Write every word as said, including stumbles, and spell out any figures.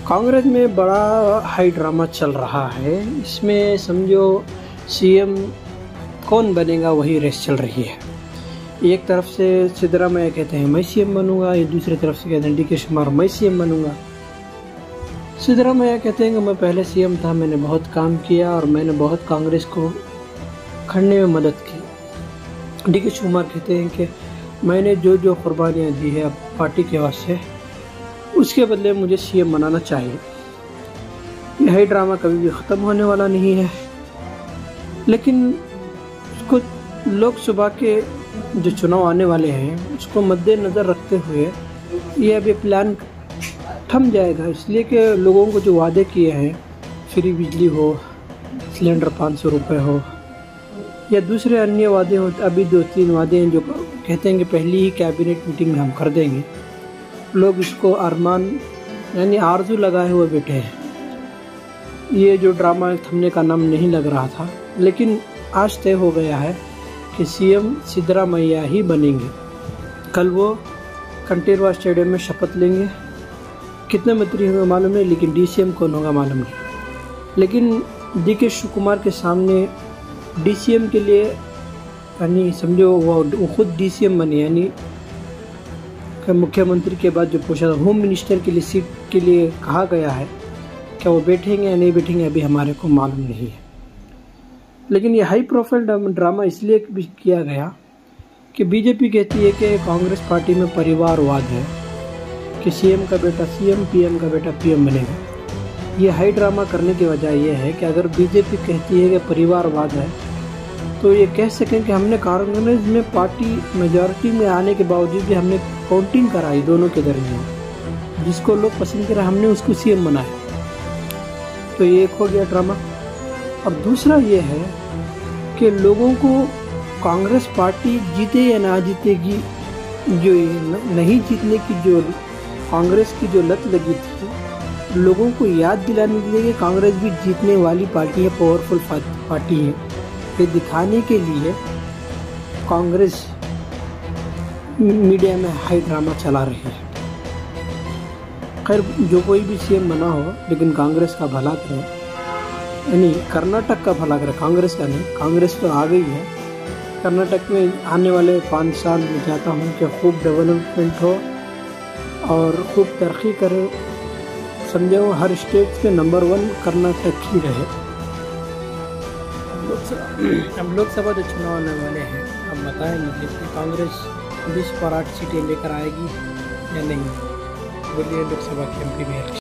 कांग्रेस में बड़ा high drama चल रहा है। इसमें समझो सीएम कौन बनेगा वही रेस चल रही है। एक तरफ से सिद्धरामैया कहते हैं मैं सीएम बनूंगा, ये दूसरी तरफ से कहते हैं डी के शिवकुमार मैं सीएम बनूंगा। सिद्धरामैया कहते हैं कि मैं पहले सीएम था, मैंने बहुत काम किया और मैंने बहुत कांग्रेस को खड़ने में मदद की। डी के शिवकुमार कहते हैं कि मैंने जो जो कुर्बानियाँ दी है पार्टी के वास्ते, उसके बदले मुझे सीएम बनाना चाहिए। यही ड्रामा कभी भी ख़त्म होने वाला नहीं है, लेकिन उसको लोकसभा के जो चुनाव आने वाले हैं उसको मद्देनज़र रखते हुए ये अभी प्लान थम जाएगा। इसलिए कि लोगों को जो वादे किए हैं, फ्री बिजली हो, सिलेंडर पाँच सौ रुपये हो या दूसरे अन्य वादे हो, अभी दो तीन वादे हैं जो कहते हैं कि पहली ही कैबिनेट मीटिंग में हम कर देंगे। लोग इसको अरमान यानी आरजू लगाए हुए बैठे हैं। ये जो ड्रामा थमने का नाम नहीं लग रहा था, लेकिन आज तय हो गया है कि सीएम सिद्धरामैया ही बनेंगे। कल वो कंटेरवा स्टेडियम में शपथ लेंगे। कितने मंत्री होंगे मालूम नहीं, लेकिन डीसीएम कौन होगा मालूम नहीं। लेकिन डी के शिवकुमार के सामने डीसीएम के लिए यानी समझो वो वो खुद डीसीएम बने, यानी मुख्यमंत्री के बाद जो पूछा था होम मिनिस्टर के लिए सीट के लिए कहा गया है, क्या वो बैठेंगे या नहीं बैठेंगे अभी हमारे को मालूम नहीं है। लेकिन ये हाई प्रोफाइल ड्रामा इसलिए भी किया गया कि बीजेपी कहती है कि कांग्रेस पार्टी में परिवारवाद है, कि सीएम का बेटा सीएम, पीएम का बेटा पीएम बनेगा। ये हाई ड्रामा करने की वजह यह है कि अगर बीजेपी कहती है कि परिवारवाद है, तो ये कह सकें कि हमने कांग्रेस में पार्टी मेजॉरिटी में आने के बावजूद भी हमने काउंटिंग कराई दोनों के दरमियान, जिसको लोग पसंद करा हमने उसको सीएम बनाया। तो ये एक हो गया ड्रामा। अब दूसरा ये है कि लोगों को कांग्रेस पार्टी जीते या ना जीतेगी, जो नहीं जीतने की जो कांग्रेस की जो लत लगी थी, लोगों को याद दिलाने के लिए कि कांग्रेस भी जीतने वाली पार्टी है, पावरफुल पार्टी है, ये दिखाने के लिए कांग्रेस मीडिया में हाई ड्रामा चला रही है। खैर जो कोई भी सीएम बना हो, लेकिन कांग्रेस का भला करे, यानी कर्नाटक का भला करे, कांग्रेस का नहीं। कांग्रेस तो आ गई है। कर्नाटक में आने वाले पाँच साल में चाहता हूँ कि खूब डेवलपमेंट हो और खूब तरक्की करे। समझो हर स्टेट पे नंबर वन कर्नाटक ही रहे। अब लोकसभा जो चुनाव आने वाले हैं, अब बताएं मुझे कि कांग्रेस बीस पर आठ सीटें लेकर आएगी या नहीं। बोलिए लोकसभा के एमपी में